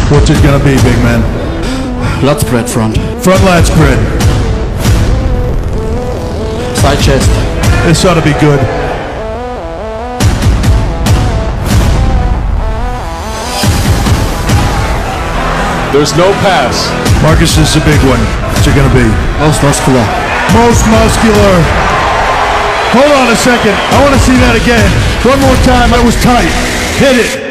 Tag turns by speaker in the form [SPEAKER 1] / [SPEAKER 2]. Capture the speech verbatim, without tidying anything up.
[SPEAKER 1] What's it gonna be, big man?
[SPEAKER 2] Lat spread front.
[SPEAKER 1] Front lat spread.
[SPEAKER 2] Side chest.
[SPEAKER 1] This ought to be good.
[SPEAKER 3] There's no pass.
[SPEAKER 1] Markus, this is a big one. What's it gonna be?
[SPEAKER 2] Most muscular.
[SPEAKER 1] Most muscular. Hold on a second. I want to see that again. One more time. That was tight. Hit it.